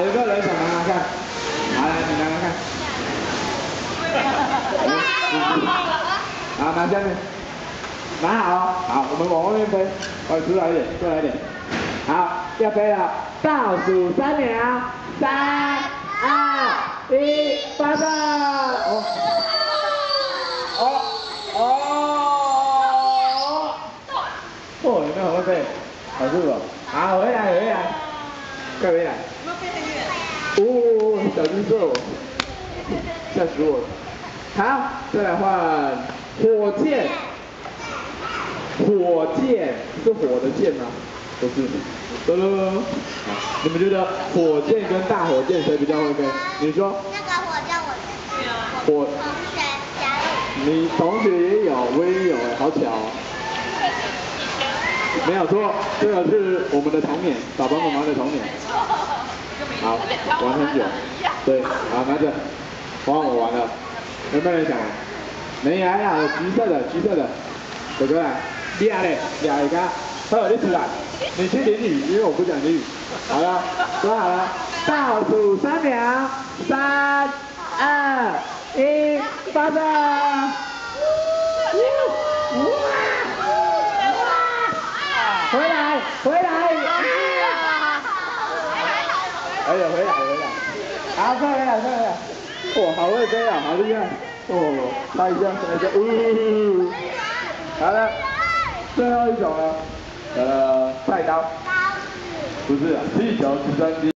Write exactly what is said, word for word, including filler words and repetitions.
一个人手拿拿看，好，来你拿拿看。好，拿下面，拿好，好，我们往外面飞，哦，出来一点，出来一点。好，要飞了，倒数三秒，三、二、一，发射！哦，哦，哦，哦，有没有很会飞？好舒服。好，回来，回来，快回来。有没有飞很远？哦，小金兽，吓死我了。好，再来换火箭。火箭是火的箭吗？不是。噔噔，你们觉得火箭跟大火箭谁比较会飞？你说。那个火箭我是火同学加入。你同学也有，我也有，哎，好巧哦。没有错，这个是我们的童年，爸爸妈妈的童年。好，玩很久。对，好，拿着，换我玩了。有没有人想玩？没来啊，橘色的，橘色的，哥哥来，厉害嘞，厉害个，好，你出来，你去淋雨，因为我不讲淋雨。好了，说好了，倒数三秒，三、二、一，发射！回来，回来！哎呀，回来，回来！好，快回来，快回来！哇，好会飞啊，好厉害！哦，来一下，来一下，呜！好了，最后一种了，呃，菜刀，不是啊，气球直升机。